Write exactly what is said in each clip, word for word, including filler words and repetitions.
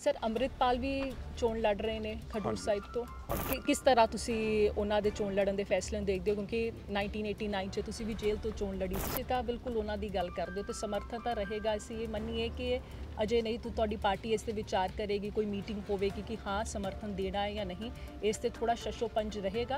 Sir Amritpal ਵੀ ਚੋਣ ਲੜ ਰਹੇ ਨੇ ਖਡੂਰ ਸਾਹਿਬ ਤੋਂ ਕਿਸ ਤਰ੍ਹਾਂ ਤੁਸੀਂ ਉਹਨਾਂ ਦੇ ਚੋਣ ਲੜਨ ਦੇ ਫੈਸਲੇ ਨੂੰ ਦੇਖਦੇ ਹੋ ਕਿਉਂਕਿ ਨਾਈਨਟੀਨ ਏਟੀ ਨਾਈਨ 'ਚ ਤੁਸੀਂ ਵੀ ਜੇਲ੍ਹ ਤੋਂ ਚੋਣ ਲੜੀ ਸੀ ਤਾਂ ਬਿਲਕੁਲ ਉਹਨਾਂ ਦੀ ਗੱਲ ਕਰਦੇ ਹੋ ਤੇ ਸਮਰਥਨ ਤਾਂ ਰਹੇਗਾ। ਅਸੀਂ ਇਹ ਮੰਨੀਏ ਕਿ ਅਜੇ ਨਹੀਂ ਤਾਂ ਤੁਹਾਡੀ ਪਾਰਟੀ ਇਸ ਤੇ ਵਿਚਾਰ ਕਰੇਗੀ, ਕੋਈ ਮੀਟਿੰਗ ਹੋਵੇਗੀ ਕਿ ਹਾਂ ਸਮਰਥਨ ਦੇਣਾ ਹੈ ਜਾਂ नहीं, ਇਸ ਤੇ ਥੋੜਾ ਸ਼ਸ਼ੋਪੰਜ ਰਹੇਗਾ।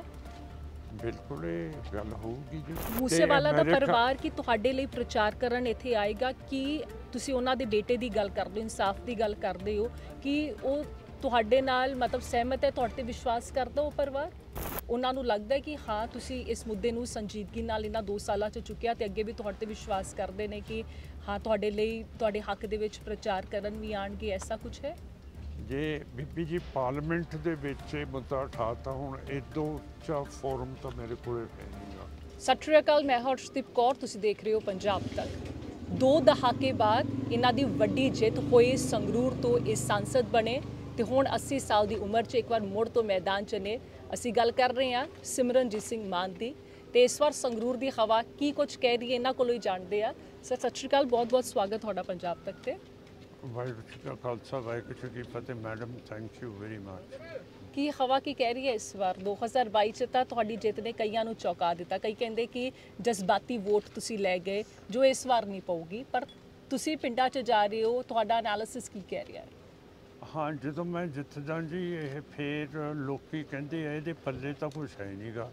ਬਿਲਕੁਲ ਇਹ ਗੱਲ ਹੋਊਗੀ ਜੀ। ਮੂਸੇਵਾਲਾ ਦਾ ਪਰਿਵਾਰ ਕੀ ਤੁਹਾਡੇ ਲਈ ਪ੍ਰਚਾਰ ਕਰਨ ਇੱਥੇ ਆਏਗਾ ਕਿ ਤੁਸੀਂ ਉਹਨਾਂ ਦੇ ਬੇਟੇ ਦੀ ਗੱਲ ਕਰਦੇ ਹੋ, ਇਨਸਾਫ ਦੀ ਗੱਲ ਕਰਦੇ ਹੋ ਕਿ ਉਹ ਤੁਹਾਡੇ ਨਾਲ ਮਤਲਬ ਸਹਿਮਤ ਹੈ, ਤੁਹਾਡੇ ਤੇ ਵਿਸ਼ਵਾਸ ਕਰਦਾ ਉਹ ਪਰਿਵਾਰ? ਉਹਨਾਂ ਨੂੰ ਲੱਗਦਾ ਕਿ ਹਾਂ ਤੁਸੀਂ ਇਸ ਮੁੱਦੇ ਨੂੰ ਸੰਜੀਦਗੀ ਨਾਲ ਇਹਨਾਂ ਦੋ ਸਾਲਾਂ 'ਚ ਚੁੱਕਿਆ ਤੇ ਅੱਗੇ ਵੀ ਤੁਹਾਡੇ ਤੇ ਵਿਸ਼ਵਾਸ ਕਰਦੇ ਨੇ ਕਿ ਹਾਂ ਤੁਹਾਡੇ ਲਈ ਤੁਹਾਡੇ ਹੱਕ ਦੇ ਵਿੱਚ ਪ੍ਰਚਾਰ ਕਰਨ ਵੀ ਆਣਗੇ, ਐਸਾ ਕੁਝ ਹੈ? ਜੇ ਬੀਬੀ ਜੀ ਪਾਰਲੀਮੈਂਟ ਦੇ ਵਿੱਚ ਇਹ ਮੁੱਦਾ ਉਠਾਤਾ ਹੁਣ ਇਦੋਂ ਉੱਚਾ ਫੋਰਮ ਤਾਂ ਮੇਰੇ ਕੋਲ ਹੈ ਨਹੀਂਗਾ। ਸਤਿ ਸ਼੍ਰੀ ਅਕਾਲ, ਮੈਂ ਹਰਸ਼ਦੀਪ ਕੌਰ, ਤੁਸੀਂ ਦੇਖ ਰਹੇ ਹੋ ਪੰਜਾਬ ਤੱਕ। ਦੋ ਦਹਾਕੇ ਬਾਅਦ ਇਹਨਾਂ ਦੀ ਵੱਡੀ ਜਿੱਤ ਹੋਈ, ਸੰਗਰੂਰ ਤੋਂ ਇਹ ਸੰਸਦ ਬਣੇ ਤੇ ਹੁਣ अस्सी ਸਾਲ ਦੀ ਉਮਰ 'ਚ ਇੱਕ ਵਾਰ ਮੁੜ ਤੋਂ ਮੈਦਾਨ 'ਚ ਨੇ। ਅਸੀਂ ਗੱਲ ਕਰ ਰਹੇ ਹਾਂ ਸਿਮਰਨਜੀਤ ਸਿੰਘ ਮਾਨ ਦੀ ਤੇ ਇਸ ਵਾਰ ਸੰਗਰੂਰ ਦੀ ਹਵਾ ਕੀ ਕੁਝ ਕਹਿ ਰਹੀ ਹੈ ਇਹਨਾਂ ਕੋਲੋਂ ਹੀ ਜਾਣਦੇ ਆ। ਸਰ ਸਤਿ ਸ਼੍ਰੀ ਅਕਾਲ, ਬਹੁਤ ਬਹੁਤ ਸਵਾਗਤ ਤੁਹਾਡਾ ਪੰਜਾਬ ਤੱਕ ਤੇ। ਵਾਹਿਗੁਰੂ ਜੀ ਕਾ ਖਾਲਸਾ ਵਾਹਿਗੁਰੂ ਜੀ ਕੀ ਫਤਿਹ। Madam thank you very much. ਕੀ ਹਵਾ ਕੀ ਕਹਿ ਰਹੀ ਹੈ ਇਸ ਵਾਰ? ਦੋ ਹਜ਼ਾਰ ਬਾਈ 'ਚ ਤਾਂ ਤੁਹਾਡੀ ਜਿੱਤ ਨੇ ਕਈਆਂ ਨੂੰ ਚੌਂਕਾ ਦਿੱਤਾ, ਕਈ ਕਹਿੰਦੇ ਕਿ ਜਜ਼ਬਾਤੀ ਵੋਟ ਤੁਸੀਂ ਲੈ ਗਏ ਜੋ ਇਸ ਵਾਰ ਨਹੀਂ ਪਊਗੀ, ਪਰ ਤੁਸੀਂ ਪਿੰਡਾਂ 'ਚ ਜਾ ਰਹੇ ਹੋ, ਤੁਹਾਡਾ ਐਨਾਲਿਸਿਸ ਕੀ ਕਹਿ ਰਿਹਾ ਹੈ? ਹਾਂ, ਜਦੋਂ ਮੈਂ ਜਿੱਤਦਾ ਜੀ ਇਹ ਫੇਰ ਲੋਕੀ ਕਹਿੰਦੇ ਆ ਇਹਦੇ ਪੱਲੇ ਤਾਂ ਕੁਛ ਹੈ ਨਹੀਂਗਾ,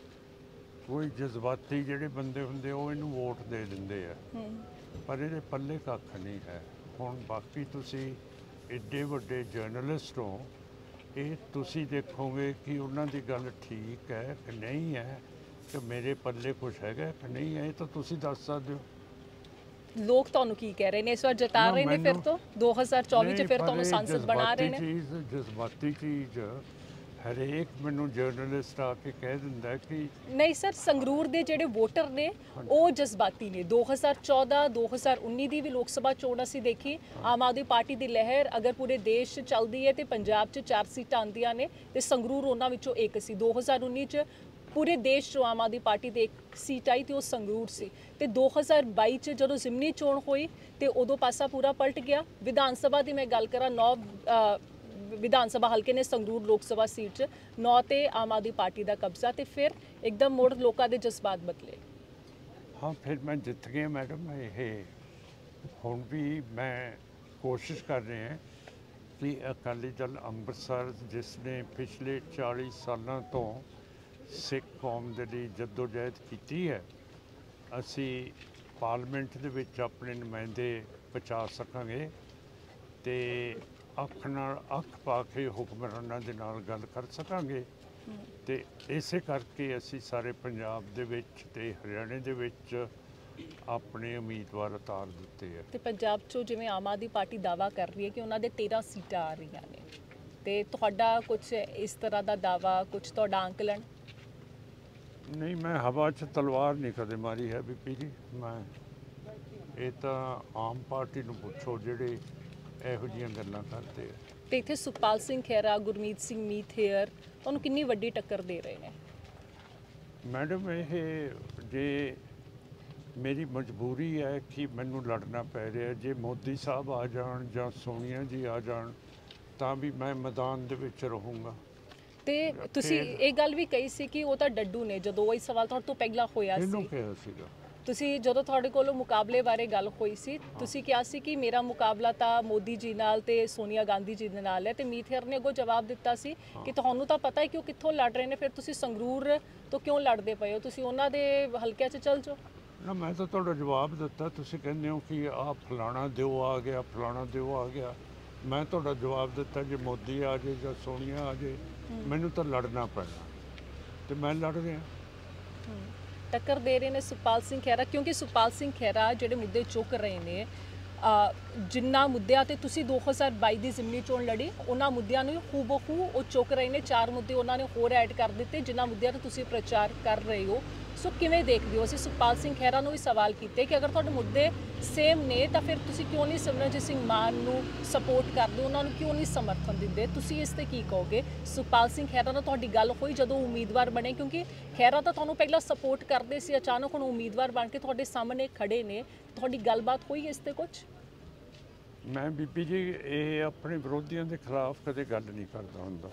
ਕੋਈ ਜਜ਼ਬਾਤੀ ਜਿਹੜੇ ਬੰਦੇ ਹੁੰਦੇ ਉਹ ਇਹਨੂੰ ਵੋਟ ਦੇ ਦਿੰਦੇ ਆ, ਪਰ ਇਹਦੇ ਪੱਲੇ ਕੱਖ ਨਹੀਂ ਹੈ। ਹੁਣ ਬਾਕੀ ਤੁਸੀਂ ਐਡੇ ਵੱਡੇ ਜਰਨਲਿਸਟ ਹੋ, ਇਹ ਤੁਸੀਂ ਦੇਖੋਗੇ ਕਿ ਉਹਨਾਂ ਦੀ ਗੱਲ ਠੀਕ ਹੈ ਕਿ ਨਹੀਂ ਹੈ, ਕਿ ਮੇਰੇ ਪੱਲੇ ਕੁਛ ਹੈਗਾ ਕਿ ਨਹੀਂ ਹੈ, ਇਹ ਤਾਂ ਤੁਸੀਂ ਦੱਸ ਸਕਦੇ ਹੋ। ਲੋਕ ਤੁਹਾਨੂੰ ਕੀ ਕਹਿ ਰਹੇ ਨੇ ਇਸ ਵਾਰ? ਜਿਤਾ ਰਹੇ ਨੇ ਫਿਰ ਤੋਂ ਦੋ ਹਜ਼ਾਰ ਚੌਵੀ 'ਚ ਫਿਰ ਤੁਹਾਨੂੰ ਸੰਸਦ ਬਣਾ ਰਹੇ ਨੇ? ਚੀਜ਼ ਜਜ਼ਬਾਤੀ ਚੀਜ਼ ਹਰੇਕ ਮੈਨੂੰ ਜਰਨਲਿਸਟ ਆ ਕੇ ਕਹਿ ਦਿੰਦਾ ਕਿ ਨਹੀਂ ਸਰ, ਸੰਗਰੂਰ ਦੇ ਜਿਹੜੇ ਵੋਟਰ ਨੇ ਉਹ ਜਜ਼ਬਾਤੀ ਨੇ। ਦੋ ਹਜ਼ਾਰ ਚੌਦਾਂ ਦੋ ਹਜ਼ਾਰ ਉੱਨੀ ਦੀ ਵੀ ਲੋਕ ਸਭਾ ਚੋਣ ਅਸੀਂ ਦੇਖੀ, ਆਮ ਆਦਮੀ ਪਾਰਟੀ ਦੀ ਲਹਿਰ ਅਗਰ ਪੂਰੇ ਦੇਸ਼ 'ਚ ਚੱਲਦੀ ਹੈ ਤੇ ਪੰਜਾਬ 'ਚ ਚਾਰ ਸੀਟਾਂ ਆਉਂਦੀਆਂ ਨੇ ਤੇ ਸੰਗਰੂਰ ਉਹਨਾਂ ਵਿੱਚੋਂ ਇੱਕ ਸੀ। ਦੋ ਹਜ਼ਾਰ ਉੱਨੀ 'ਚ ਪੂਰੇ ਦੇਸ਼ 'ਚੋਂ ਆਮ ਆਦਮੀ ਪਾਰਟੀ ਦੀ ਇੱਕ ਸੀਟ ਆਈ ਤੇ ਉਹ ਸੰਗਰੂਰ ਸੀ ਤੇ ਦੋ ਹਜ਼ਾਰ ਬਾਈ 'ਚ ਜਦੋਂ ਜ਼ਿਮਨੀ ਚੋਣ ਹੋਈ ਤੇ ਉਦੋਂ ਪਾਸਾ ਪੂਰਾ ਪਲਟ ਗਿਆ। ਵਿਧਾਨ ਸਭਾ ਦੀ ਮੈਂ ਗੱਲ ਕਰਾਂ, ਨੌ ਵਿਧਾਨ ਸਭਾ ਹਲਕੇ ਨੇ ਸੰਗਰੂਰ ਲੋਕ ਸਭਾ ਸੀਟ 'ਚ ਨੌ ਤੇ ਆਮ ਆਦਮੀ ਪਾਰਟੀ ਦਾ ਕਬਜ਼ਾ ਤੇ ਫਿਰ ਇੱਕਦਮ ਮੋੜ ਲੋਕਾਂ ਦੇ ਜਜ਼ਬਾਤ ਬਦਲੇ। ਹਾਂ, ਫਿਰ ਮੈਂ ਜਿੱਤ ਗਿਆ ਮੈਡਮ। ਇਹ ਹੁਣ ਵੀ ਮੈਂ ਕੋਸ਼ਿਸ਼ ਕਰ ਰਹੇ ਹਾਂ ਕਿ ਅਕਾਲੀ ਦਲ ਅੰਮ੍ਰਿਤਸਰ ਜਿਸ ਨੇ ਪਿਛਲੇ ਚਾਲੀ ਸਾਲਾਂ ਤੋਂ ਸਿੱਖ ਕੌਮ ਦੇ ਲਈ ਜਦੋਜਹਿਦ ਕੀਤੀ ਹੈ, ਅਸੀਂ ਪਾਰਲੀਮੈਂਟ ਦੇ ਵਿੱਚ ਆਪਣੇ ਨੁਮਾਇੰਦੇ ਪਹੁੰਚਾ ਸਕਾਂਗੇ ਤੇ ਅੱਖ ਨਾਲ ਅੱਖ ਪਾ ਕੇ ਹੁਕਮਰਾਨਾਂ ਦੇ ਨਾਲ ਗੱਲ ਕਰ ਸਕਾਂਗੇ ਤੇ ਇਸੇ ਕਰਕੇ ਅਸੀਂ ਸਾਰੇ ਪੰਜਾਬ ਦੇ ਵਿੱਚ ਤੇ ਹਰਿਆਣੇ ਦੇ ਵਿੱਚ ਆਪਣੇ ਉਮੀਦਵਾਰ ਉਤਾਰ ਦਿੱਤੇ ਹੈ। ਤੇ ਪੰਜਾਬ 'ਚੋਂ ਜਿਵੇਂ ਆਮ ਆਦਮੀ ਪਾਰਟੀ ਦਾਅਵਾ ਕਰ ਰਹੀ ਹੈ ਕਿ ਉਹਨਾਂ ਦੇ ਤੇਰਾਂ ਸੀਟਾਂ ਆ ਰਹੀਆਂ ਨੇ, ਤੇ ਤੁਹਾਡਾ ਕੁਝ ਇਸ ਤਰ੍ਹਾਂ ਦਾ ਦਾਅਵਾ, ਕੁਝ ਤੁਹਾਡਾ ਅੰਕਲਨ? ਨਹੀਂ, ਮੈਂ ਹਵਾ 'ਚ ਤਲਵਾਰ ਨਹੀਂ ਕਦੇ ਮਾਰੀ ਹੈ ਬੀਬੀ ਜੀ। ਮੈਂ ਇਹ ਤਾਂ ਆਮ ਪਾਰਟੀ ਨੂੰ ਪੁੱਛੋ ਜਿਹੜੇ ਇਹੋ ਜਿਹੀਆਂ ਗੱਲਾਂ ਕਰਦੇ ਆ। ਤੇ ਇੱਥੇ ਸੁਖਪਾਲ ਸਿੰਘ ਖਹਿਰਾ, ਗੁਰਮੀਤ ਸਿੰਘ ਮੀਥੇਅਰ ਤੁਹਾਨੂੰ ਕਿੰਨੀ ਵੱਡੀ ਟੱਕਰ ਦੇ ਰਹੇ ਨੇ? ਮੈਡਮ ਇਹ ਜੇ ਮੇਰੀ ਮਜਬੂਰੀ ਹੈ ਕਿ ਮੈਨੂੰ ਲੜਨਾ ਪੈ ਰਿਹਾ, ਜੇ ਮੋਦੀ ਸਾਹਿਬ ਆ ਜਾਣ ਜਾਂ ਸੋਨੀਆ ਜੀ ਆ ਜਾਣ ਤਾਂ ਵੀ ਮੈਂ ਮੈਦਾਨ ਦੇ ਵਿੱਚ ਰਹੂੰਗਾ। ਤੇ ਤੁਸੀਂ ਇਹ ਗੱਲ ਵੀ ਕਹੀ ਸੀ ਕਿ ਉਹ ਤਾਂ ਡੱਡੂ ਨੇ, ਜਦੋਂ ਇਹ ਸਵਾਲ ਤੁਹਾਡੇ ਤੋਂ ਪਹਿਲਾਂ ਹੋਇਆ ਸੀ, ਇਹਨੂੰ ਕਿਹਾ ਸੀਗਾ ਤੁਸੀਂ ਜਦੋਂ ਤੁਹਾਡੇ ਕੋਲੋਂ ਮੁਕਾਬਲੇ ਬਾਰੇ ਗੱਲ ਹੋਈ ਸੀ, ਤੁਸੀਂ ਕਿਹਾ ਸੀ ਕਿ ਮੇਰਾ ਮੁਕਾਬਲਾ ਤਾਂ ਮੋਦੀ ਜੀ ਨਾਲ ਤੇ ਸੋਨੀਆ ਗਾਂਧੀ ਜੀ ਦੇ ਨਾਲ ਹੈ, ਤੇ ਮੀਥੇਅਰ ਨੇ ਅੱਗੋਂ ਜਵਾਬ ਦਿੱਤਾ ਸੀ ਕਿ ਤੁਹਾਨੂੰ ਤਾਂ ਪਤਾ ਹੈ ਕਿ ਉਹ ਕਿੱਥੋਂ ਲੜ ਰਹੇ ਨੇ, ਫਿਰ ਤੁਸੀਂ ਸੰਗਰੂਰ ਤੋਂ ਕਿਉਂ ਲੜਦੇ ਪਏ ਹੋ, ਤੁਸੀਂ ਉਹਨਾਂ ਦੇ ਹਲਕਿਆਂ 'ਚ ਚੱਲ ਜਾਓ। ਨਾ, ਮੈਂ ਤਾਂ ਤੁਹਾਡਾ ਜਵਾਬ ਦਿੱਤਾ। ਤੁਸੀਂ ਕਹਿੰਦੇ ਹੋ ਕਿ ਆਹ ਫਲਾਣਾ ਦਿਓ ਆ ਗਿਆ, ਫਲਾਣਾ ਦਿਓ ਆ ਗਿਆ। ਮੈਂ ਤੁਹਾਡਾ ਜਵਾਬ ਦਿੱਤਾ ਜੇ ਮੋਦੀ ਆ ਜਾਏ ਜਾਂ ਸੋਨੀਆ ਆ ਜਾਏ ਮੈਨੂੰ ਤਾਂ ਲੜਨਾ ਪੈਣਾ ਤੇ ਮੈਂ ਲੜ ਰਿਹਾ। ਟੱਕਰ ਦੇ ਰਹੇ ਨੇ ਸੁਖਪਾਲ ਸਿੰਘ ਖਹਿਰਾ, ਕਿਉਂਕਿ ਸੁਖਪਾਲ ਸਿੰਘ ਖਹਿਰਾ ਜਿਹੜੇ ਮੁੱਦੇ ਚੁੱਕ ਰਹੇ ਨੇ, ਜਿੰਨਾ ਮੁੱਦਿਆਂ ਤੇ ਤੁਸੀਂ ਦੋ ਹਜ਼ਾਰ ਬਾਈ ਦੀ ਜ਼ਿਮਨੀ ਚੋਣ ਲੜੀ ਉਹਨਾਂ ਮੁੱਦਿਆਂ ਨੂੰ ਹੂਬਹੂ ਉਹ ਚੁੱਕ ਰਹੇ ਨੇ। ਚਾਰ ਮੁੱਦੇ ਉਹਨਾਂ ਨੇ ਹੋਰ ਐਡ ਕਰ ਦਿੱਤੇ ਜਿਨ੍ਹਾਂ ਮੁੱਦਿਆਂ ਤੇ ਤੁਸੀਂ ਪ੍ਰਚਾਰ ਕਰ ਰਹੇ ਹੋ। ਸੋ ਕਿਵੇਂ ਦੇਖਦੇ ਹੋ? ਅਸੀਂ ਸੁਖਪਾਲ ਸਿੰਘ ਖਹਿਰਾ ਨੂੰ ਵੀ ਸਵਾਲ ਕੀਤੇ ਕਿ ਅਗਰ ਤੁਹਾਡੇ ਮੁੱਦੇ ਸੇਮ ਨੇ ਤਾਂ ਫਿਰ ਤੁਸੀਂ ਕਿਉਂ ਨਹੀਂ ਸਿਮਰਨਜੀਤ ਸਿੰਘ ਮਾਨ ਨੂੰ ਸਪੋਰਟ ਕਰਦੇ, ਉਹਨਾਂ ਨੂੰ ਕਿਉਂ ਨਹੀਂ ਸਮਰਥਨ ਦਿੰਦੇ? ਤੁਸੀਂ ਇਸ ਤੇ ਕੀ ਕਹੋਗੇ? ਸੁਖਪਾਲ ਸਿੰਘ ਖਹਿਰਾ ਨਾਲ ਤੁਹਾਡੀ ਗੱਲ ਹੋਈ ਜਦੋਂ ਉਮੀਦਵਾਰ ਬਣੇ, ਕਿਉਂਕਿ ਖਹਿਰਾ ਤਾਂ ਤੁਹਾਨੂੰ ਪਹਿਲਾਂ ਸਪੋਰਟ ਕਰਦੇ ਸੀ, ਅਚਾਨਕ ਹੁਣ ਉਮੀਦਵਾਰ ਬਣ ਕੇ ਤੁਹਾਡੇ ਸਾਹਮਣੇ ਖੜੇ ਨੇ, ਤੁਹਾਡੀ ਗੱਲਬਾਤ ਹੋਈ ਇਸ ਤੇ ਕੁਝ? ਮੈਂ ਬੀਬੀ ਜੀ ਇਹ ਆਪਣੇ ਵਿਰੋਧੀਆਂ ਦੇ ਖਿਲਾਫ ਕਦੇ ਗੱਲ ਨਹੀਂ ਕਰਦਾ ਹੁੰਦਾ।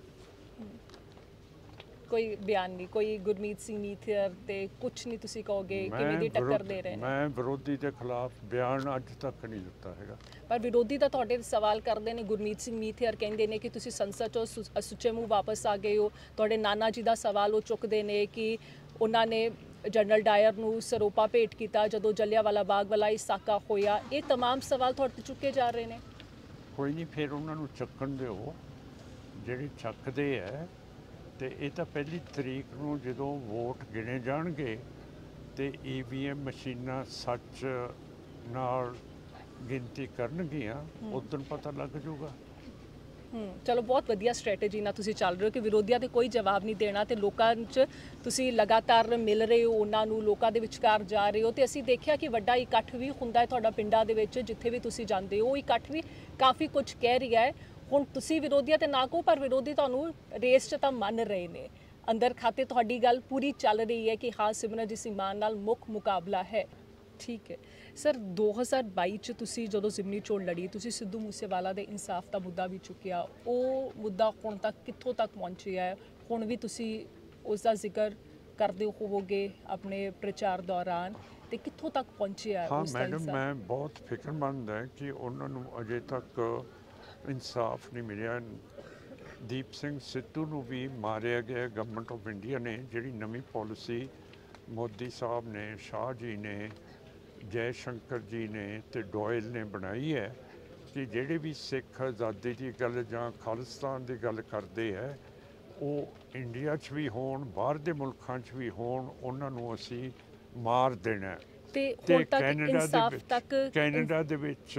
ਕੋਈ ਬਿਆਨ ਨਹੀਂ, ਕੋਈ ਗੁਰਮੀਤ ਸਿੰਘ ਮੀਥਿਰ ਤੇ ਕੁਝ ਨਹੀਂ ਤੁਸੀਂ ਕਹੋਗੇ ਕਿਵੇਂ ਮੈਂ ਦੀ ਟੱਕਰ ਵਿਰੋਧ- ਦੇ ਰਹੇ ਨੇ? ਮੈਂ ਵਿਰੋਧੀ ਦੇ ਖਿਲਾਫ ਬਿਆਨ ਅੱਜ ਤੱਕ ਨਹੀਂ ਦਿੱਤਾ ਹੈਗਾ। ਪਰ ਵਿਰੋਧੀ ਤਾਂ ਤੁਹਾਡੇ ਤੇ ਸਵਾਲ ਕਰਦੇ ਨੇ। ਗੁਰਮੀਤ ਸਿੰਘ ਮੀਥਿਰ ਕਹਿੰਦੇ ਨੇ ਕਿ ਤੁਸੀਂ ਸੰਸਦ ਚੋਂ ਸੁ- ਸੁੱਚੇ ਮੂੰਹ ਵਾਪਸ ਆ ਗਏ ਹੋ। ਤੁਹਾਡੇ ਨਾਨਾ ਜੀ ਦਾ ਸਵਾਲ ਉਹ ਚੁੱਕਦੇ ਨੇ ਕਿ ਉਹਨਾਂ ਨੇ ਜਨਰਲ ਡਾਇਰ ਨੂੰ ਸਰੋਪਾ ਭੇਟ ਕੀਤਾ ਜਦੋਂ ਜਲਿਆਂਵਾਲਾ ਬਾਗ ਵਾਲਾ ਇਹ ਸਾਕਾ ਹੋਇਆ। ਇਹ तमाम ਸਵਾਲ ਤੁਹਾਡੇ ਤੇ ਚੁੱਕੇ ਜਾ ਰਹੇ ਨੇ। ਕੋਈ ਨਹੀਂ, ਫਿਰ ਉਹਨਾਂ ਨੂੰ ਚੱਕਣ ਦਿਓ ਜਿਹੜੇ ਚੱਕਦੇ ਹੈ। ਤੇ ਇਹ ਤਾਂ ਪਹਿਲੀ ਤਰੀਕ ਨੂੰ ਜਦੋਂ ਵੋਟ ਗਿਣੇ ਜਾਣਗੇ ਤੇ ਈ ਵੀ ਐਮ ਮਸ਼ੀਨਾਂ ਸੱਚ ਨਾਲ ਗਿਣਤੀ ਕਰਨਗੀਆਂ, ਉਦੋਂ ਪਤਾ ਲੱਗ ਜਾਊਗਾ। ਹੂੰ, ਚਲੋ ਬਹੁਤ ਵਧੀਆ ਸਟ੍ਰੈਟੇਜੀ ਨਾਲ ਤੁਸੀਂ ਚੱਲ ਰਹੇ ਹੋ ਕਿ ਵਿਰੋਧੀਆਂ ਤੇ ਕੋਈ ਜਵਾਬ ਨਹੀਂ ਦੇਣਾ ਤੇ ਲੋਕਾਂ 'ਚ ਤੁਸੀਂ ਲਗਾਤਾਰ ਮਿਲ ਰਹੇ ਹੋ, ਉਹਨਾਂ ਨੂੰ ਲੋਕਾਂ ਦੇ ਵਿਚਕਾਰ ਜਾ ਰਹੇ ਹੋ। ਤੇ ਅਸੀਂ ਦੇਖਿਆ ਕਿ ਵੱਡਾ ਇਕੱਠ ਵੀ ਹੁੰਦਾ ਹੈ ਤੁਹਾਡਾ ਪਿੰਡਾਂ ਦੇ ਵਿੱਚ, ਜਿੱਥੇ ਵੀ ਤੁਸੀਂ ਜਾਂਦੇ ਹੋ ਉਹ ਇਕੱਠ ਵੀ ਕਾਫੀ ਕੁਝ ਕਹਿ ਰਿਹਾ ਹੈ। ਹੁਣ ਤੁਸੀਂ ਵਿਰੋਧੀਆਂ ਤੇ ਨਾ ਕਹੋ, ਪਰ ਵਿਰੋਧੀ ਤੁਹਾਨੂੰ ਰੇਸ 'ਚ ਤਾਂ ਮੰਨ ਰਹੇ ਨੇ। ਅੰਦਰ ਖਾਤੇ ਤੁਹਾਡੀ ਗੱਲ ਪੂਰੀ ਚੱਲ ਰਹੀ ਹੈ ਕਿ ਹਾਂ ਸਿਮਰਨਜੀਤ ਸਿੰਘ ਮਾਨ ਨਾਲ ਮੁੱਖ ਮੁਕਾਬਲਾ ਹੈ। ਠੀਕ ਹੈ ਸਰ, ਦੋ ਹਜ਼ਾਰ ਬਾਈ 'ਚ ਤੁਸੀਂ ਜਦੋਂ ਜ਼ਿਮਨੀ ਚੋਣ ਲੜੀ, ਤੁਸੀਂ ਸਿੱਧੂ ਮੂਸੇਵਾਲਾ ਦੇ ਇਨਸਾਫ ਦਾ ਮੁੱਦਾ ਵੀ ਚੁੱਕਿਆ। ਉਹ ਮੁੱਦਾ ਹੁਣ ਤੱਕ ਕਿੱਥੋਂ ਤੱਕ ਪਹੁੰਚਿਆ ਹੈ? ਹੁਣ ਵੀ ਤੁਸੀਂ ਉਸ ਦਾ ਜ਼ਿਕਰ ਕਰਦੇ ਹੋਵੋਗੇ ਆਪਣੇ ਪ੍ਰਚਾਰ ਦੌਰਾਨ, ਤੇ ਕਿੱਥੋਂ ਤੱਕ ਪਹੁੰਚਿਆ ਹੈ ਹਾਂ ਉਸ ਦਾ ਮੈਡਮ, ਇਨਸਾਫ? ਮੈਂ ਬਹੁਤ ਫਿਕਰਮੰਦ ਹਾਂ ਕਿ ਉਹਨਾਂ ਨੂੰ ਅਜੇ ਤੱਕ ਇਨਸਾਫ ਨਹੀਂ ਮਿਲਿਆ। ਦੀਪ ਸਿੰਘ ਸਿੱਧੂ ਨੂੰ ਵੀ ਮਾਰਿਆ ਗਿਆ ਗਵਰਨਮੈਂਟ ਆਫ ਇੰਡੀਆ ਨੇ। ਜਿਹੜੀ ਨਵੀਂ ਪਾਲਿਸੀ ਮੋਦੀ ਸਾਹਿਬ ਨੇ, ਸ਼ਾਹ ਜੀ ਨੇ, ਜੈ ਸ਼ੰਕਰ ਜੀ ਨੇ ਤੇ ਡੋਇਲ ਨੇ ਬਣਾਈ ਹੈ ਕਿ ਜਿਹੜੇ ਵੀ ਸਿੱਖ ਆਜ਼ਾਦੀ ਦੀ ਗੱਲ ਜਾਂ ਖਾਲਿਸਤਾਨ ਦੀ ਗੱਲ ਕਰਦੇ ਹੈ, ਉਹ ਇੰਡੀਆ 'ਚ ਵੀ ਹੋਣ, ਬਾਹਰ ਦੇ ਮੁਲਕਾਂ 'ਚ ਵੀ ਹੋਣ, ਉਹਨਾਂ ਨੂੰ ਅਸੀਂ ਮਾਰ ਦੇਣਾ ਹੈ। ਤੇ ਤੇ ਹੁਣ ਤੱਕ ਕੈਨੇਡਾ ਦੇ ਇਨਸਾਫ ਵਿੱਚ ਤੱਕ ਕੈਨੇਡਾ ਦੇ ਵਿੱਚ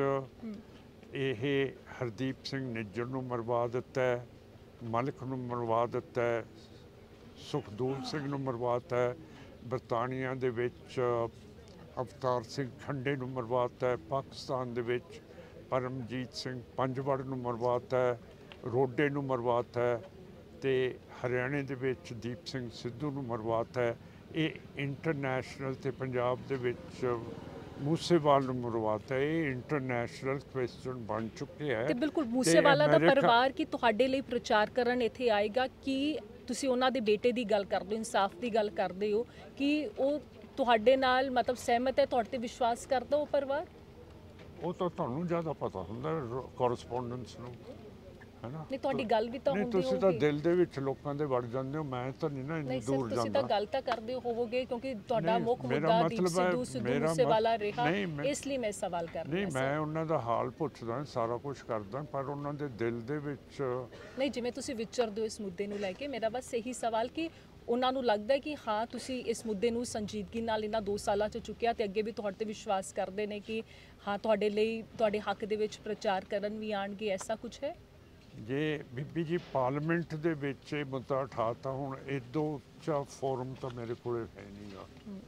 ਇਹ ਹਰਦੀਪ ਸਿੰਘ ਨਿੱਜਰ ਨੂੰ ਮਰਵਾ ਦਿੱਤਾ ਹੈ, ਮਲਕ ਨੂੰ ਮਰਵਾ ਦਿੱਤਾ ਹੈ, ਸੁਖਦੂਰ ਸਿੰਘ ਨੂੰ ਮਰਵਾਤਾ ਹੈ। ਬਰਤਾਨੀਆ ਦੇ ਵਿੱਚ ਅਵਤਾਰ ਸਿੰਘ ਖੰਡੇ ਨੂੰ ਮਰਵਾਤਾ ਹੈ। ਪਾਕਿਸਤਾਨ ਦੇ ਵਿੱਚ ਪਰਮਜੀਤ ਸਿੰਘ ਪੰਜਵੜ ਨੂੰ ਮਰਵਾਤਾ ਹੈ, ਰੋਡੇ ਨੂੰ ਮਰਵਾਤਾ ਹੈ, ਤੇ ਹਰਿਆਣੇ ਦੇ ਵਿੱਚ ਦੀਪ ਸਿੰਘ ਸਿੱਧੂ ਨੂੰ ਮਰਵਾਤਾ ਹੈ। ਇਹ ਇੰਟਰਨੈਸ਼ਨਲ ਤੇ ਪੰਜਾਬ ਦੇ ਵਿੱਚ ਮੂਸੇਵਾਲ ਨੂੰ ਮਰਵਾਤਾ ਹੈ। ਇਹ ਇੰਟਰਨੈਸ਼ਨਲ ਕੁਐਸਚਨ ਬਣ ਚੁੱਕਿਆ ਹੈ। ਤੇ ਬਿਲਕੁਲ ਮੂਸੇਵਾਲਾ ਦਾ ਅਮਰੀਕਾ- ਪਰਿਵਾਰ ਕੀ ਤੁਹਾਡੇ ਲਈ ਪ੍ਰਚਾਰ ਕਰਨ ਇੱਥੇ ਆਏਗਾ? ਕਿ ਤੁਸੀਂ ਉਹਨਾਂ ਦੇ ਬੇਟੇ ਦੀ ਗੱਲ ਕਰਦੇ ਹੋ, ਇਨਸਾਫ ਦੀ ਗੱਲ ਕਰਦੇ ਹੋ, ਕਿ ਉਹ ਤੁਹਾਡੇ ਨਾਲ ਮਤਲਬ ਸਹਿਮਤ ਹੈ, ਤੁਹਾਡੇ ਤੇ ਵਿਸ਼ਵਾਸ ਕਰਦਾ ਉਹ ਪਰਿਵਾਰ? ਉਹ ਤਾਂ ਤੁਹਾਨੂੰ ਜ਼ਿਆਦਾ ਪਤਾ ਹੁੰਦਾ ਕੋਰਸਪੋਂਡੈਂਸ ਨੂੰ, ਹੈ ਨਾ। ਨਹੀਂ, ਤੁਹਾਡੀ ਗੱਲ ਵੀ ਤਾਂ ਨਹੀਂ, ਹੁੰਦੀ ਤੁਸੀਂ ਤਾਂ ਹੋਊਗੀ। ਦਿਲ ਦੇ ਵਿੱਚ ਲੋਕਾਂ ਦੇ ਵੜ ਜਾਂਦੇ ਹੋ। ਮੈਂ ਤਾਂ ਨਹੀਂ ਨਾ ਇੰਨੀ ਨਹੀਂ ਦੂਰ ਸਰ, ਜਾਂਦਾ। ਤੁਸੀਂ ਤਾਂ ਗੱਲ ਤਾਂ ਕਰਦੇ ਹੋਵੋਗੇ ਕਿਉਂਕਿ ਤੁਹਾਡਾ ਨਹੀਂ, ਮੁੱਖ ਮੇਰਾ ਮੁੱਦਾ ਦੀਪ ਮਤਲਬ ਹੈ- ਸਿੱਧੂ ਸਿੱਧੂ ਮੇਰਾ ਮੂਸੇਵਾਲਾ ਮਤ- ਰਿਹਾ, ਨਹੀਂ, ਮੈਂ- ਇਸ ਲਈ ਮੈਂ ਸਵਾਲ ਕਰ ਨਹੀਂ, ਰਹੀ ਮੈਂ ਉਹਨਾਂ ਦਾ ਹਾਲ ਪੁੱਛਦਾ, ਸਾਰਾ ਕੁਝ ਕਰਦਾ, ਪਰ ਉਹਨਾਂ ਦੇ ਦਿਲ ਦੇ ਵਿੱਚ ਨਹੀਂ, ਜਿਵੇਂ ਤੁਸੀਂ ਵਿਚਰਦੇ ਹੋ ਇਸ ਮੁੱਦੇ ਨੂੰ ਲੈ ਕੇ, ਮੇਰਾ ਬਸ ਇਹੀ ਸਵਾਲ ਕਿ ਉਹਨਾਂ ਨੂੰ ਲੱਗਦਾ ਹੈ ਕਿ ਹਾਂ ਤੁਸੀਂ ਇਸ ਮੁੱਦੇ ਨੂੰ ਸੰਜੀਦਗੀ ਨਾਲ ਇਹਨਾਂ ਦੋ ਸਾਲਾਂ 'ਚ ਚੁੱਕਿਆ ਤੇ ਅੱਗੇ ਵੀ ਤੁਹਾਡੇ ਤੇ ਵਿਸ਼ਵਾਸ ਕਰਦੇ ਨੇ ਕਿ ਹਾਂ ਤੁਹਾਡੇ ਲਈ, ਤੁਹਾਡੇ ਹੱਕ ਦੇ ਵਿੱਚ ਪ੍ਰਚਾਰ ਕਰਨ ਵੀ ਆਣਗੇ, ਐਸਾ ਕੁਝ ਹੈ? ਜੇ ਬੀਬੀ ਜੀ ਪਾਰਲੀਮੈਂਟ ਦੇ ਵਿੱਚ ਇਹ ਮੁੱਦਾ ਉਠਾਤਾ, ਹੁਣ ਇਦੋਂ ਉੱਚਾ ਫੋਰਮ ਤਾਂ ਮੇਰੇ ਕੋਲ ਹੈ ਨਹੀਂਗਾ।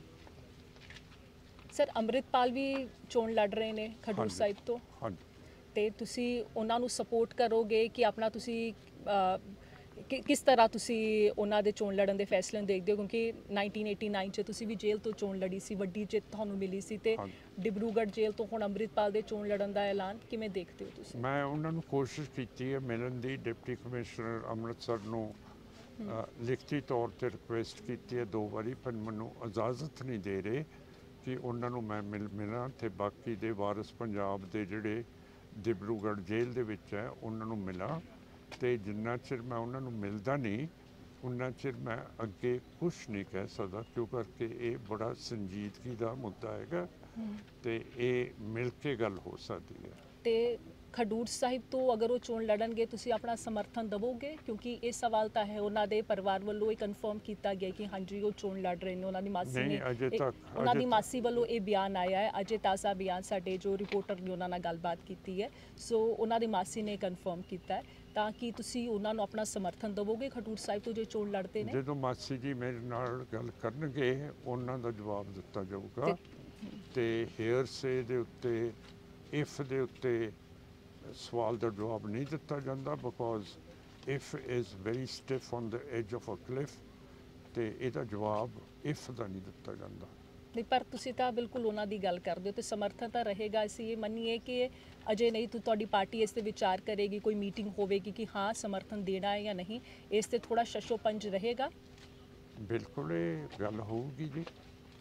ਸਰ, ਅੰਮ੍ਰਿਤਪਾਲ ਵੀ ਚੋਣ ਲੜ ਰਹੇ ਨੇ ਖਡੂਰ ਹਾਂਜੀ। ਸਾਹਿਬ ਤੋਂ, ਹਾਂਜੀ, ਤੇ ਤੁਸੀਂ ਉਹਨਾਂ ਨੂੰ ਸਪੋਰਟ ਕਰੋਗੇ ਕਿ ਆਪਣਾ ਤੁਸੀਂ ਅਹ, ਕਿ- ਕਿਸ ਤਰ੍ਹਾਂ ਤੁਸੀਂ ਉਹਨਾਂ ਦੇ ਚੋਣ ਲੜਨ ਦੇ ਫੈਸਲੇ ਨੂੰ ਦੇਖਦੇ ਹੋ? ਕਿਉਂਕਿ ਨਾਈਨਟੀਨ ਏਟੀ ਨਾਈਨ 'ਚ ਤੁਸੀਂ ਵੀ ਜੇਲ੍ਹ ਤੋਂ ਚੋਣ ਲੜੀ ਸੀ, ਵੱਡੀ ਜਿੱਤ ਤੁਹਾਨੂੰ ਮਿਲੀ ਸੀ, ਤੇ ਹਾਂਜੀ। ਡਿਬਰੂਗੜ੍ਹ ਜੇਲ੍ਹ ਤੋਂ ਹੁਣ ਅੰਮ੍ਰਿਤਪਾਲ ਦੇ ਚੋਣ ਲੜਨ ਦਾ ਐਲਾਨ ਕਿਵੇਂ ਦੇਖਦੇ ਹੋ ਤੁਸੀਂ? ਮੈਂ ਉਹਨਾਂ ਨੂੰ ਕੋਸ਼ਿਸ਼ ਕੀਤੀ ਹੈ ਮਿਲਣ ਦੀ। ਡਿਪਟੀ ਕਮਿਸ਼ਨਰ ਅੰਮ੍ਰਿਤਸਰ ਨੂੰ ਅ, ਲਿਖਤੀ ਤੌਰ ਤੇ ਰਿਕੁਐਸਟ ਕੀਤੀ ਹੈ ਦੋ ਵਾਰੀ, ਪਰ ਮੈਨੂੰ ਇਜਾਜ਼ਤ ਨਹੀਂ ਦੇ ਰਹੇ ਕਿ ਉਹਨਾਂ ਨੂੰ ਮੈਂ ਮਿਲ ਮਿਲਾਂ ਤੇ ਬਾਕੀ ਦੇ ਵਾਰਿਸ ਪੰਜਾਬ ਦੇ ਜਿਹੜੇ ਡਿਬਰੂਗੜ੍ਹ ਜੇਲ੍ਹ ਦੇ ਵਿੱਚ ਹੈ ਉਹਨਾਂ ਨੂੰ ਮਿਲਾਂ। ਤੇ ਜਿੰਨਾ ਚਿਰ ਮੈਂ ਉਹਨਾਂ ਨੂੰ ਮਿਲਦਾ ਨਹੀਂ, ਉਨਾ ਚਿਰ ਮੈਂ ਅੱਗੇ ਕੁਝ ਨਹੀਂ ਕਹਿ ਸਕਦਾ, ਕਿਉਂ ਕਰਕੇ ਇਹ ਬੜਾ ਸੰਜੀਦਗੀ ਦਾ ਮੁੱਦਾ ਹੈਗਾ ਤੇ ਇਹ ਮਿਲ ਕੇ ਗੱਲ ਹੋ ਸਕਦੀ ਹੈ। ਤੇ ਖਡੂਰ ਸਾਹਿਬ ਤੋਂ ਅਗਰ ਉਹ ਚੋਣ ਲੜਨਗੇ, ਤੁਸੀਂ ਆਪਣਾ ਸਮਰਥਨ ਦੇਵੋਗੇ? ਕਿਉਂਕਿ ਇਹ ਸਵਾਲ ਤਾਂ ਹੈ, ਉਹਨਾਂ ਦੇ ਪਰਿਵਾਰ ਵੱਲੋਂ ਇਹ ਕਨਫਰਮ ਕੀਤਾ ਗਿਆ ਕਿ ਹਾਂਜੀ ਉਹ ਚੋਣ ਲੜ ਰਹੇ ਨੇ। ਉਹਨਾਂ ਦੀ ਮਾਸੀ ਨਹੀਂ, ਨੇ ਅਜੇ ਇਹ- ਤੱਕ- ਉਹਨਾਂ ਅਜੇ ਦੀ ਤੱਕ- ਮਾਸੀ ਵੱਲੋਂ ਇਹ ਬਿਆਨ ਆਇਆ ਹੈ, ਅਜੇ ਤਾਜ਼ਾ ਬਿਆਨ, ਸਾਡੇ ਜੋ ਰਿਪੋਰਟਰ ਨੇ ਉਹਨਾਂ ਨਾਲ ਗੱਲਬਾਤ ਕੀਤੀ ਹੈ, ਸੋ ਉਹਨਾਂ ਦੀ ਮਾਸੀ ਨੇ ਕਨਫਰਮ ਕੀਤਾ ਹੈ। ਤਾਂ ਕਿ ਤੁਸੀਂ ਉਹਨਾਂ ਨੂੰ ਆਪਣਾ ਸਮਰਥਨ ਦੇਵੋਗੇ ਖਡੂਰ ਸਾਹਿਬ ਤੋਂ ਜੇ ਚੋਣ ਲੜਦੇ ਨੇ? ਜਦੋਂ ਮਾਸੀ ਜੀ ਮੇਰੇ ਨਾਲ ਗੱਲ ਕਰਨਗੇ, ਉਹਨਾਂ ਦਾ ਜਵਾਬ ਦਿੱਤਾ ਜਾਊਗਾ। ਤੇ ਹੇਅਰ ਸੇ ਦੇ ਉੱਤੇ, ਇਫ ਦੇ ਉੱਤੇ ਸਵਾਲ ਦਾ ਜਵਾਬ ਨਹੀਂ ਦਿੱਤਾ ਜਾਂਦਾ, because if is very stiff on the edge of a cliff, ਤੇ ਇਹਦਾ ਜਵਾਬ ਇਫ ਦਾ ਨਹੀਂ ਦਿੱਤਾ ਜਾਂਦਾ। ਨਹੀਂ, ਪਰ ਤੁਸੀਂ ਤਾਂ ਬਿਲਕੁਲ ਉਹਨਾਂ ਦੀ ਗੱਲ ਕਰਦੇ ਹੋ ਤੇ ਸਮਰਥਨ ਤਾਂ ਰਹੇਗਾ। ਅਸੀਂ ਇਹ ਮੰਨੀਏ ਕਿ ਅਜੇ ਨਹੀਂ ਤਾਂ ਤੁਹਾਡੀ ਪਾਰਟੀ ਇਸ ਤੇ ਵਿਚਾਰ ਕਰੇਗੀ, ਕੋਈ ਮੀਟਿੰਗ ਹੋਵੇਗੀ ਕਿ ਹਾਂ ਸਮਰਥਨ ਦੇਣਾ ਹੈ ਜਾਂ ਨਹੀਂ, ਇਸ ਤੇ ਥੋੜਾ ਸ਼ਸ਼ੋ ਪੰਜ ਰਹੇਗਾ। ਬਿਲਕੁਲ ਇਹ ਗੱਲ ਹੋਊਗੀ ਜੀ।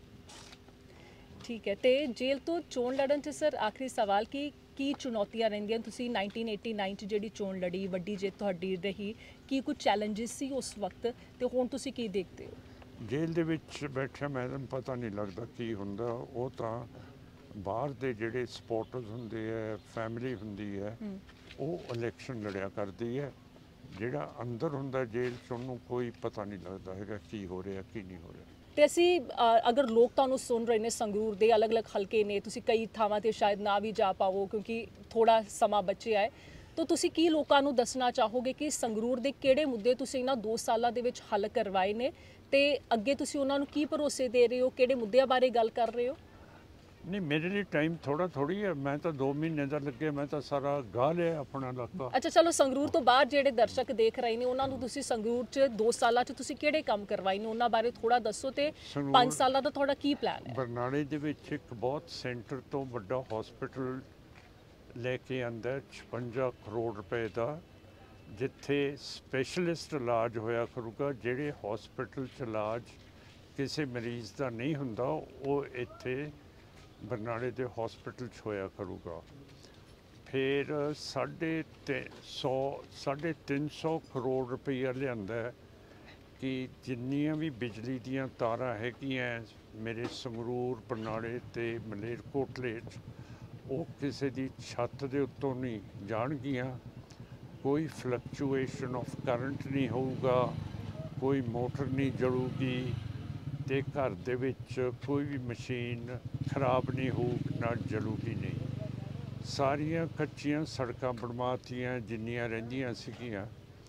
ਠੀਕ ਹੈ, ਤੇ ਜੇਲ੍ਹ ਤੋਂ ਚੋਣ ਲੜਨ 'ਚ ਸਰ ਆਖਰੀ ਸਵਾਲ ਕਿ ਕੀ ਚੁਣੌਤੀਆਂ ਰਹਿੰਦੀਆਂ? ਤੁਸੀਂ ਨਾਈਨਟੀਨ ਏਟੀ ਨਾਈਨ 'ਚ ਜਿਹੜੀ ਚੋਣ ਲੜੀ, ਵੱਡੀ ਜਿੱਤ ਤੁਹਾਡੀ ਰਹੀ, ਕੀ ਕੁਝ ਚੈਲੰਜਸ ਸੀ ਉਸ ਵਕਤ ਤੇ ਹੁਣ ਤੁਸੀਂ ਕੀ ਦੇਖਦੇ ਹੋ? ਜੇਲ੍ਹ ਦੇ ਵਿੱਚ ਬੈਠਿਆ ਮੈਨੂੰ ਪਤਾ ਨਹੀਂ ਲੱਗਦਾ ਕੀ ਹੁੰਦਾ। ਉਹ ਤਾਂ ਬਾਹਰ ਦੇ ਜਿਹੜੇ ਸਪੋਰਟਰਸ ਹੁੰਦੇ ਹੈ, ਫੈਮਿਲੀ ਹੁੰਦੀ ਹੈ, ਉਹ ਇਲੈਕਸ਼ਨ ਲੜਿਆ ਕਰਦੀ ਹੈ। ਜਿਹੜਾ ਅੰਦਰ ਹੁੰਦਾ ਜੇਲ੍ਹ 'ਚ ਉਹਨੂੰ ਕੋਈ ਪਤਾ ਨਹੀਂ ਲੱਗਦਾ ਹੈਗਾ ਕੀ ਹੋ ਰਿਹਾ ਕੀ ਨਹੀਂ ਹੋ ਰਿਹਾ। ਤੇ ਅਸੀਂ ਅ, ਅਗਰ ਲੋਕ ਤੁਹਾਨੂੰ ਸੁਣ ਰਹੇ ਨੇ, ਸੰਗਰੂਰ ਦੇ ਅਲੱਗ-ਅਲੱਗ ਹਲਕੇ ਨੇ, ਤੁਸੀਂ ਕਈ ਥਾਵਾਂ ਤੇ ਸ਼ਾਇਦ ਨਾ ਵੀ ਜਾ ਪਾਵੋ ਕਿਉਂਕਿ ਥੋੜਾ ਸਮਾਂ ਬਚਿਆ ਹੈ, ਤਾਂ ਤੁਸੀਂ ਕੀ ਲੋਕਾਂ ਨੂੰ ਦੱਸਣਾ ਚਾਹੋਗੇ ਕਿ ਸੰਗਰੂਰ ਦੇ ਕਿਹੜੇ ਮੁੱਦੇ ਤੁਸੀਂ ਇਹਨਾਂ ਦੋ ਸਾਲਾਂ ਦੇ ਵਿੱਚ ਹੱਲ ਕਰਵਾਏ ਨੇ ਤੇ ਅੱਗੇ ਤੁਸੀਂ ਉਹਨਾਂ ਨੂੰ ਕੀ ਭਰੋਸੇ ਦੇ ਰਹੇ ਹੋ, ਕਿਹੜੇ ਮੁੱਦਿਆਂ ਬਾਰੇ ਗੱਲ ਕਰ ਰਹੇ ਹੋ? ਨਹੀਂ, ਮੇਰੇ ਲਈ ਟਾਈਮ ਥੋੜਾ ਥੋੜੀ ਹੈ। ਮੈਂ ਤਾਂ ਦੋ ਮਹੀਨੇ ਦਾ ਲੱਗੇ, ਮੈਂ ਤਾਂ ਸਾਰਾ ਗਾ ਲਿਆ ਆਪਣਾ ਇਲਾਕਾ। ਅੱਛਾ ਚਲੋ, ਸੰਗਰੂਰ ਤੋਂ ਬਾਹਰ ਜਿਹੜੇ ਦਰਸ਼ਕ ਦੇਖ ਰਹੇ ਨੇ ਉਹਨਾਂ ਨੂੰ ਤੁਸੀਂ ਸੰਗਰੂਰ 'ਚ ਦੋ ਸਾਲਾਂ 'ਚ ਤੁਸੀਂ ਕਿਹੜੇ ਕੰਮ ਕਰਵਾਏ ਨੇ ਉਹਨਾਂ ਬਾਰੇ ਥੋੜਾ ਦੱਸੋ, ਤੇ ਪੰਜ ਸਾਲਾਂ ਦਾ ਤੁਹਾਡਾ ਕੀ ਪਲਾਨ ਹੈ? ਬਰਨਾਲੇ ਦੇ ਵਿੱਚ ਇੱਕ ਬਹੁਤ ਸੈਂਟਰ ਤੋਂ ਵੱਡਾ ਹਸਪੀਟਲ ਲੈ ਕੇ ਆਂਦਾ ਛਪੰਜਾ ਕਰੋੜ ਰੁਪਏ ਦਾ, ਜਿੱਥੇ ਸਪੈਸ਼ਲਿਸਟ ਇਲਾਜ ਹੋਇਆ ਕਰੂਗਾ। ਜਿਹੜੇ ਹਸਪੀਟਲ 'ਚ ਇਲਾਜ ਕਿਸੇ ਮਰੀਜ਼ ਦਾ ਨਹੀਂ ਹੁੰਦਾ ਉਹ ਇੱਥੇ ਬਰਨਾਲੇ ਦੇ ਹਸਪੀਟਲ 'ਚ ਹੋਇਆ ਕਰੂਗਾ। ਫਿਰ ਸਾਢੇ ਤਿੰਨ ਸੌ ਸਾਢੇ ਤਿੰਨ ਸੌ ਕਰੋੜ ਰੁਪਈਆ ਲਿਆਂਦਾ ਕਿ ਜਿੰਨੀਆਂ ਵੀ ਬਿਜਲੀ ਦੀਆਂ ਤਾਰਾਂ ਹੈਗੀਆਂ ਮੇਰੇ ਸੰਗਰੂਰ, ਬਰਨਾਲੇ ਤੇ ਮਲੇਰਕੋਟਲੇ 'ਚ, ਉਹ ਕਿਸੇ ਦੀ ਛੱਤ ਦੇ ਉੱਤੋਂ ਨਹੀਂ ਜਾਣਗੀਆਂ। ਕੋਈ ਫਲਕਚੁਏਸ਼ਨ ਆਫ ਕਰੰਟ ਨਹੀਂ ਹੋਊਗਾ, ਕੋਈ ਮੋਟਰ ਨਹੀਂ ਜਲੂਗੀ ਤੇ ਘਰ ਦੇ ਵਿੱਚ ਕੋਈ ਵੀ ਮਸ਼ੀਨ ਖਰਾਬ ਨਹੀਂ ਹੋਊ, ਨਾ ਜਲੂਗੀ ਨਹੀਂ। ਸਾਰੀਆਂ ਕੱਚੀਆਂ ਸੜਕਾਂ ਬਣਵਾਤੀਆਂ ਜਿੰਨੀਆਂ ਰਹਿੰਦੀਆਂ ਸੀਗੀਆਂ।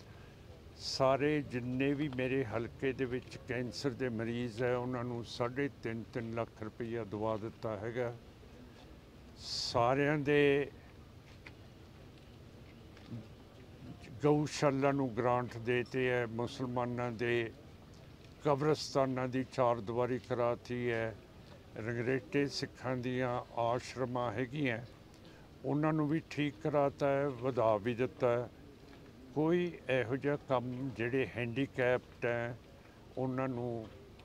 ਸਾਰੇ ਜਿੰਨੇ ਵੀ ਮੇਰੇ ਹਲਕੇ ਦੇ ਵਿੱਚ ਕੈਂਸਰ ਦੇ ਮਰੀਜ਼ ਹੈ ਉਹਨਾਂ ਨੂੰ ਸਾਢੇ ਤਿੰਨ ਤਿੰਨ ਲੱਖ ਰੁਪਈਆ ਦਵਾ ਦਿੱਤਾ ਹੈਗਾ। ਸਾਰਿਆਂ ਦੇ ਗਊਸ਼ਾਲਾ ਨੂੰ ਗ੍ਰਾਂਟ ਦੇਤੇ ਹੈ। ਮੁਸਲਮਾਨਾਂ ਦੇ ਕਬਰਸਤਾਨਾਂ ਦੀ ਚਾਰ ਦੀਵਾਰੀ ਕਰਾਤੀ ਹੈ। ਰੰਗਰੇਟੇ ਸਿੱਖਾਂ ਦੀਆਂ ਆਸ਼ਰਮਾਂ ਹੈਗੀਆਂ ਉਹਨਾਂ ਨੂੰ ਵੀ ਠੀਕ ਕਰਾਤਾ ਹੈ, ਵਧਾ ਵੀ ਦਿੱਤਾ ਹੈ। ਕੋਈ ਇਹੋ ਜਿਹਾ ਕੰਮ ਜਿਹੜੇ ਹੈਂਡੀਕੈਪਡ ਹੈ ਉਹਨਾਂ ਨੂੰ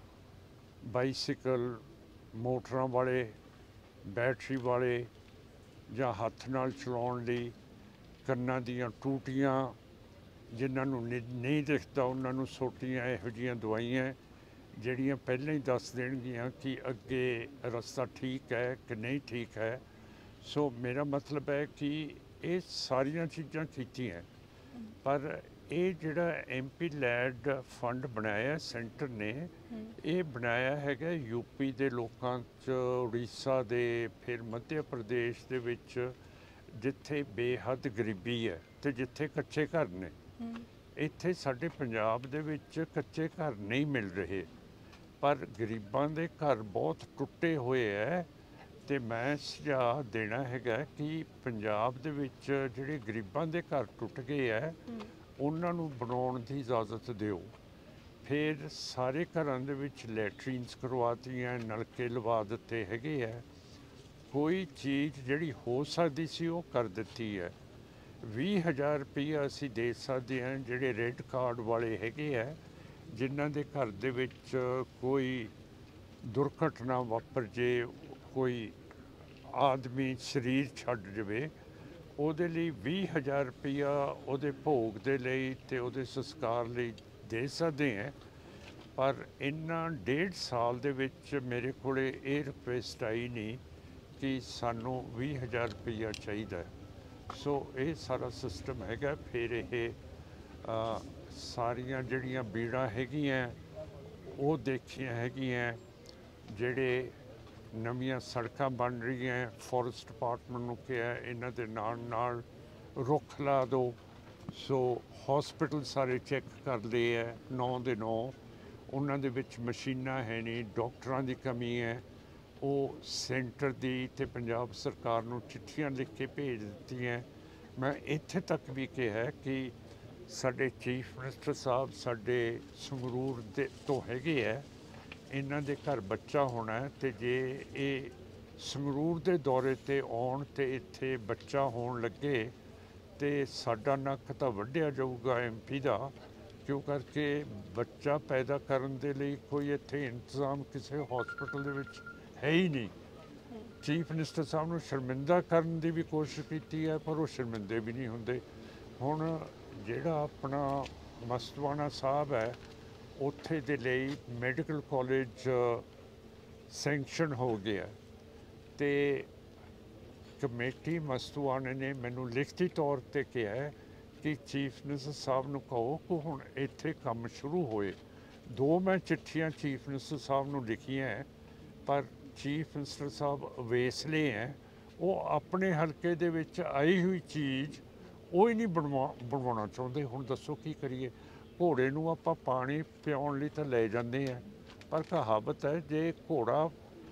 ਬਾਈਸਿਕਲ, ਮੋਟਰਾਂ ਵਾਲੇ, ਬੈਟਰੀ ਵਾਲੇ ਜਾਂ ਹੱਥ ਨਾਲ ਚਲਾਉਣ ਲਈ ਕੰਨਾਂ ਦੀਆਂ ਟੂਟੀਆਂ, ਜਿਨ੍ਹਾਂ ਨੂੰ ਨਹੀਂ ਦਿਖਦਾ ਉਹਨਾਂ ਨੂੰ ਸੋਟੀਆਂ, ਇਹੋ ਜਿਹੀਆਂ ਦਵਾਈਆਂ ਜਿਹੜੀਆਂ ਪਹਿਲਾਂ ਹੀ ਦੱਸ ਦੇਣਗੀਆਂ ਕਿ ਅੱਗੇ ਰਸਤਾ ਠੀਕ ਹੈ ਕਿ ਨਹੀਂ ਠੀਕ ਹੈ। ਸੋ ਮੇਰਾ ਮਤਲਬ ਹੈ ਕਿ ਇਹ ਸਾਰੀਆਂ ਚੀਜ਼ਾਂ ਕੀਤੀਆਂ, ਪਰ ਇਹ ਜਿਹੜਾ ਐਮ ਪੀ ਲੈਡ ਫੰਡ ਬਣਾਇਆ ਸੈਂਟਰ ਨੇ, ਇਹ ਬਣਾਇਆ ਹੈਗਾ ਯੂਪੀ ਦੇ ਲੋਕਾਂ 'ਚ, ਉੜੀਸਾ ਦੇ, ਫਿਰ ਮੱਧ ਪ੍ਰਦੇਸ਼ ਦੇ ਵਿੱਚ ਜਿੱਥੇ ਬੇਹੱਦ ਗਰੀਬੀ ਹੈ ਤੇ ਜਿੱਥੇ ਕੱਚੇ ਘਰ ਨੇ। ਇੱਥੇ ਸਾਡੇ ਪੰਜਾਬ ਦੇ ਵਿੱਚ ਕੱਚੇ ਘਰ ਨਹੀਂ ਮਿਲ ਰਹੇ, ਪਰ ਗਰੀਬਾਂ ਦੇ ਘਰ ਬਹੁਤ ਟੁੱਟੇ ਹੋਏ ਹੈ। ਤੇ ਮੈਂ ਸੁਝਾਅ ਦੇਣਾ ਹੈਗਾ ਕਿ ਪੰਜਾਬ ਦੇ ਵਿੱਚ ਜਿਹੜੇ ਗਰੀਬਾਂ ਦੇ ਘਰ ਟੁੱਟ ਗਏ ਹੈ ਉਹਨਾਂ ਨੂੰ ਬਣਾਉਣ ਦੀ ਇਜਾਜ਼ਤ ਦਿਓ। ਫਿਰ ਸਾਰੇ ਘਰਾਂ ਦੇ ਵਿੱਚ ਲੈਟਰੀਨਸ ਕਰਵਾਤੀਆਂ, ਨਲਕੇ ਲਵਾ ਦਿੱਤੇ ਹੈਗੇ ਹੈ। ਕੋਈ ਚੀਜ਼ ਜਿਹੜੀ ਹੋ ਸਕਦੀ ਸੀ ਉਹ ਕਰ ਦਿੱਤੀ ਹੈ। ਵੀਹ ਹਜ਼ਾਰ ਰੁਪਈਆ ਅਸੀਂ ਦੇ ਸਕਦੇ ਹਾਂ ਜਿਹੜੇ ਰੈੱਡ ਕਾਰਡ ਵਾਲੇ ਹੈਗੇ ਹੈ, ਜਿਨ੍ਹਾਂ ਦੇ ਘਰ ਦੇ ਵਿੱਚ ਕੋਈ ਦੁਰਘਟਨਾ ਵਾਪਰ ਜੇ, ਕੋਈ ਆਦਮੀ ਸਰੀਰ ਛੱਡ ਜਾਵੇ, ਉਹਦੇ ਲਈ ਵੀਹ ਹਜ਼ਾਰ ਰੁਪਈਆ ਉਹਦੇ ਭੋਗ ਦੇ ਲਈ ਤੇ ਉਹਦੇ ਸੰਸਕਾਰ ਲਈ ਦੇ ਸਕਦੇ ਹਾਂ। ਪਰ ਇਹਨਾਂ ਡੇਢ ਸਾਲ ਦੇ ਵਿੱਚ ਮੇਰੇ ਕੋਲ ਇਹ ਰਿਕੁਐਸਟ ਆਈ ਨਹੀਂ ਕਿ ਸਾਨੂੰ ਵੀਹ ਹਜ਼ਾਰ ਰੁਪਈਆ ਚਾਹੀਦਾ ਹੈ। ਸੋ ਇਹ ਸਾਰਾ ਸਿਸਟਮ ਹੈਗਾ। ਫਿਰ ਇਹ ਸਾਰੀਆਂ ਜਿਹੜੀਆਂ ਬੀੜਾਂ ਹੈਗੀਆਂ ਉਹ ਦੇਖੀਆਂ ਹੈਗੀਆਂ, ਜਿਹੜੇ ਨਵੀਆਂ ਸੜਕਾਂ ਬਣ ਰਹੀਆਂ, ਫੋਰੈਸਟ ਡਿਪਾਰਟਮੈਂਟ ਨੂੰ ਕਿਹਾ ਇਹਨਾਂ ਦੇ ਨਾਲ ਨਾਲ ਰੁੱਖ ਲਾ ਦਿਓ। ਸੋ ਹਸਪੀਟਲ ਸਾਰੇ ਚੈੱਕ ਕਰ ਲਏ ਹੈ, ਨੌ ਦੇ ਨੌ। ਉਹਨਾਂ ਦੇ ਵਿੱਚ ਮਸ਼ੀਨਾਂ ਹੈ ਨਹੀਂ, ਡਾਕਟਰਾਂ ਦੀ ਕਮੀ ਹੈ। ਉਹ ਸੈਂਟਰ ਦੀ ਤੇ ਪੰਜਾਬ ਸਰਕਾਰ ਨੂੰ ਚਿੱਠੀਆਂ ਲਿਖ ਕੇ ਭੇਜ ਦਿੱਤੀਆਂ। ਮੈਂ ਇੱਥੇ ਤੱਕ ਵੀ ਕਿਹਾ ਕਿ ਸਾਡੇ ਚੀਫ ਮਿਨਿਸਟਰ ਸਾਹਿਬ ਸਾਡੇ ਸੰਗਰੂਰ ਦੇ ਤੋਂ ਹੈਗੇ ਹੈ, ਇਹਨਾਂ ਦੇ ਘਰ ਬੱਚਾ ਹੋਣਾ ਹੈ ਤੇ ਜੇ ਇਹ ਸੰਗਰੂਰ ਦੇ ਦੌਰੇ ਤੇ ਆਉਣ ਤੇ ਇੱਥੇ ਬੱਚਾ ਹੋਣ ਲੱਗੇ ਤੇ ਸਾਡਾ ਨੱਕ ਤਾਂ ਵੱਢਿਆ ਜਾਊਗਾ ਐਮਪੀ ਦਾ, ਕਿਉਂ ਕਰਕੇ ਬੱਚਾ ਪੈਦਾ ਕਰਨ ਦੇ ਲਈ ਕੋਈ ਇੱਥੇ ਇੰਤਜ਼ਾਮ ਕਿਸੇ ਹਸਪੀਟਲ ਦੇ ਵਿੱਚ ਹੈ ਹੀ ਨਹੀਂ। ਚੀਫ ਮਿਨਿਸਟਰ ਸਾਹਿਬ ਨੂੰ ਸ਼ਰਮਿੰਦਾ ਕਰਨ ਦੀ ਵੀ ਕੋਸ਼ਿਸ਼ ਕੀਤੀ ਹੈ ਪਰ ਉਹ ਸ਼ਰਮਿੰਦੇ ਵੀ ਨਹੀਂ ਹੁੰਦੇ। ਹੁਣ ਜਿਹੜਾ ਆਪਣਾ ਮਸਤਵਾਣਾ ਸਾਹਿਬ ਹੈ ਉੱਥੇ ਦੇ ਲਈ ਮੈਡੀਕਲ ਕਾਲਜ ਸੈਂਕਸ਼ਨ ਹੋ ਗਿਆ ਤੇ ਕਮੇਟੀ ਮਸਤਵਾਣੇ ਨੇ ਮੈਨੂੰ ਲਿਖਤੀ ਤੌਰ ਤੇ ਕਿਹਾ ਹੈ ਕਿ ਚੀਫ ਮਿਨਿਸਟਰ ਸਾਹਿਬ ਨੂੰ ਕਹੋ ਕਿ ਹੁਣ ਇੱਥੇ ਕੰਮ ਸ਼ੁਰੂ ਹੋਏ। ਦੋ ਮੈਂ ਚਿੱਠੀਆਂ ਚੀਫ ਮਿਨਿਸਟਰ ਸਾਹਿਬ ਨੂੰ ਲਿਖੀਆਂ ਹੈ ਪਰ ਚੀਫ ਮਿਨਿਸਟਰ ਸਾਹਿਬ ਅਵੇਸਲੇ ਹੈ, ਉਹ ਆਪਣੇ ਹਲਕੇ ਦੇ ਵਿੱਚ ਆਈ ਹੋਈ ਚੀਜ਼ ਉਹ ਹੀ ਨਹੀਂ ਬਣਵਾ ਬਣਵਾਉਣਾ ਚਾਹੁੰਦੇ। ਹੁਣ ਦੱਸੋ ਕੀ ਕਰੀਏ? ਘੋੜੇ ਨੂੰ ਆਪਾਂ ਪਾਣੀ ਪਿਆਉਣ ਲਈ ਤਾਂ ਲੈ ਜਾਂਦੇ ਹਾਂ ਪਰ ਕਹਾਵਤ ਹੈ ਜੇ ਘੋੜਾ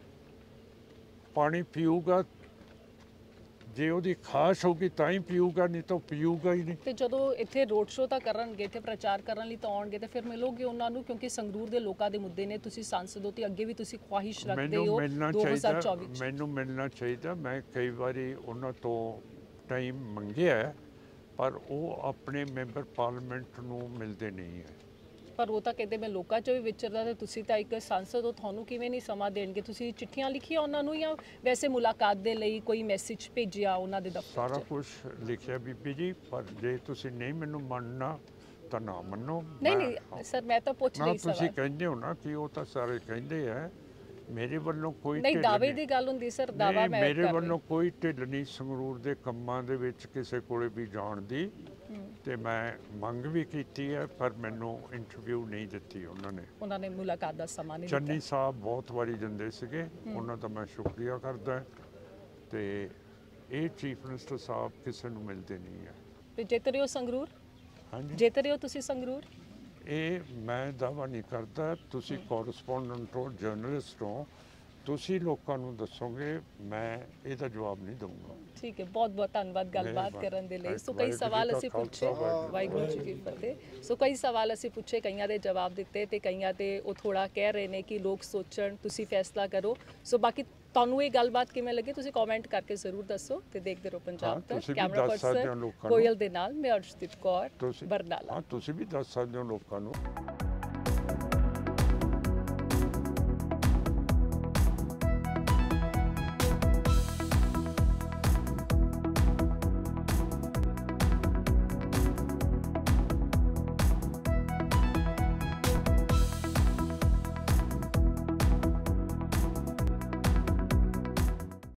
ਪਾਣੀ ਪੀਊਗਾ, ਜੇ ਉਹਦੀ ਖਾਸ਼ ਹੋਊਗੀ ਤਾਂ ਹੀ ਪੀਊਗਾ, ਨਹੀਂ ਤਾਂ ਪੀਊਗਾ ਹੀ ਨਹੀਂ। ਤੇ ਜਦੋਂ ਇੱਥੇ ਰੋਡ ਸ਼ੋਅ ਤਾਂ ਕਰਨਗੇ, ਇੱਥੇ ਪ੍ਰਚਾਰ ਕਰਨ ਲਈ ਤਾਂ ਆਉਣਗੇ ਤੇ ਫਿਰ ਮਿਲੋਗੇ ਉਹਨਾਂ ਨੂੰ, ਕਿਉਂਕਿ ਸੰਗਰੂਰ ਦੇ ਲੋਕਾਂ ਦੇ ਮੁੱਦੇ ਨੇ, ਤੁਸੀਂ ਸਾਂਸਦ ਹੋ ਤੇ ਅੱਗੇ ਵੀ ਤੁਸੀਂ ਖੁਆਇਸ਼ ਰੱਖਦੇ ਹੋ ਦੋ ਹਜ਼ਾਰ ਚੌਵੀ ਚ। ਮੈਨੂੰ ਮਿਲਣਾ ਚਾਹੀਦਾ। ਮੈਂ ਕਈ ਵਾਰੀ ਉਹਨਾਂ ਤੋਂ ਟਾਈਮ ਮੰਗਿਆ ਪਰ ਉਹ ਆਪਣੇ ਮੈਂਬਰ ਪਾਰਲੀਮੈਂਟ ਨੂੰ ਮਿਲਦੇ ਨਹੀਂ ਹੈ। ਪਰ ਉਹ ਤਾਂ ਕਹਿੰਦੇ ਮੈਂ ਲੋਕਾਂ 'ਚ ਵੀ ਵਿਚਰਦਾ ਤੇ ਤੁਸੀਂ ਤਾਂ ਇੱਕ ਸਾਂਸਦ ਹੋ, ਤੁਹਾਨੂੰ ਕਿਵੇਂ ਨਹੀਂ ਸਮਾਂ ਦੇਣਗੇ? ਤੁਸੀਂ ਚਿੱਠੀਆਂ ਲਿਖੀਆਂ ਉਹਨਾਂ ਨੂੰ ਜਾਂ ਵੈਸੇ ਮੁਲਾਕਾਤ ਦੇ ਲਈ ਕੋਈ ਮੈਸੇਜ ਭੇਜਿਆ ਉਹਨਾਂ ਦੇ ਦਫ਼ਤਰ 'ਚ? ਸਾਰਾ ਕੁਝ ਲਿਖਿਆ ਬੀਬੀ ਜੀ, ਪਰ ਜੇ ਤੁਸੀਂ ਨਹੀਂ ਮੈਨੂੰ ਮੰਨਣਾ ਤਾਂ ਨਾ ਮੰਨੋ। ਨਹੀਂ ਨਹੀਂ ਸਰ, ਮੈਂ ਤਾਂ ਪੁੱਛ ਰਹੀ ਸੀ। ਤੁਸੀਂ ਕਹਿੰਦੇ ਹੋ ਨਾ ਕਿ ਉਹ ਤਾਂ ਸਾਰੇ ਕਹਿੰਦੇ ਆ, ਮੇਰੇ ਵੱਲੋਂ ਕੋਈ ਨਹੀਂ ਦਾਅਵੇ ਦੀ ਗੱਲ ਹੁੰਦੀ ਸਰ, ਦਾਅਵਾ ਮੈਂ ਮੇਰੇ ਵੱਲੋਂ ਕੋਈ ਢਿੱਲ ਨਹੀਂ ਸੰਗਰੂਰ ਦੇ ਕੰਮਾਂ ਦੇ ਵਿੱਚ ਕਿਸੇ ਕੋਲੇ ਵੀ ਜਾਣ ਦੀ, ਤੇ ਮੈਂ ਮੰਗ ਵੀ ਕੀਤੀ ਹੈ ਪਰ ਮੈਨੂੰ ਇੰਟਰਵਿਊ ਨਹੀਂ ਦਿੱਤੀ ਉਹਨਾਂ ਨੇ। ਉਹਨਾਂ ਨੇ ਮੁਲਾਕਾਤ ਦਾ ਸਮਾਂ ਨਹੀਂ ਦਿੱਤਾ। ਚੰਨੀ ਸਾਹਿਬ ਬਹੁਤ ਵਾਰੀ ਦਿੰਦੇ ਸੀਗੇ, ਉਹਨਾਂ ਦਾ ਮੈਂ ਸ਼ੁਕਰੀਆ ਕਰਦਾ ਤੇ ਇਹ ਚੀਫ ਮਿਨਿਸਟਰ ਸਾਹਿਬ ਕਿਸੇ ਨੂੰ ਮਿਲਦੇ ਨਹੀਂ ਹੈ। ਤੇ ਜਿੱਤ ਰਹੇ ਹੋ ਸੰਗਰੂਰ? ਹਾਂਜੀ ਜਿੱਤ ਰਹੇ ਹੋ ਤੁਸੀਂ ਸੰਗਰੂਰ? ਇਹ ਮੈਂ ਦਾਅਵਾ ਨਹੀਂ ਕਰਦਾ, ਤੁਸੀਂ ਕੋਰਸਪੋਂਡੈਂਟ ਹੋ, ਜਰਨਲਿਸਟ ਹੋ, ਤੁਸੀਂ ਲੋਕਾਂ ਨੂੰ ਦੱਸੋਗੇ, ਮੈਂ ਇਹਦਾ ਜਵਾਬ ਨਹੀਂ ਦਊਂਗਾ। ਠੀਕ ਹੈ, ਬਹੁਤ ਬਹੁਤ ਧੰਨਵਾਦ ਗੱਲਬਾਤ ਕਰਨ ਦੇ ਲਈ। ਸੋ ਕਈ ਸਵਾਲ ਅਸੀਂ ਪੁੱਛੇ, ਵਾਹਿਗੁਰੂ ਜੀ ਕੀ ਫਤਿਹ। ਸੋ ਕਈ ਸਵਾਲ ਅਸੀਂ ਪੁੱਛੇ, ਕਈਆਂ ਦੇ ਜਵਾਬ ਦਿੱਤੇ ਤੇ ਕਈਆਂ ਤੇ ਉਹ ਥੋੜਾ ਕਹਿ ਰਹੇ ਨੇ ਕਿ ਲੋਕ ਸੋਚਣ, ਤੁਸੀਂ ਫੈਸਲਾ ਕਰੋ। ਸੋ ਬਾਕੀ ਤੁਹਾਨੂੰ ਇਹ ਗੱਲਬਾਤ ਕਿਵੇਂ ਲੱਗੀ ਤੁਸੀਂ ਕਮੈਂਟ ਕਰਕੇ ਜ਼ਰੂਰ ਦੱਸੋ ਤੇ ਦੇਖਦੇ ਰਹੋ ਪੰਜਾਬ ਤੱਕ। ਕੈਮਰਾ ਪਰਸਨ ਕੋਇਲ ਦੇ ਨਾਲ ਮੈਂ ਅਰਸ਼ਦੀਪ ਕੌਰ, ਬਰਨਾਲਾ। ਹਾਂ ਤੁਸੀਂ ਵੀ ਦੱਸ ਸਕਦੇ ਹੋ ਲੋਕਾਂ ਨੂੰ।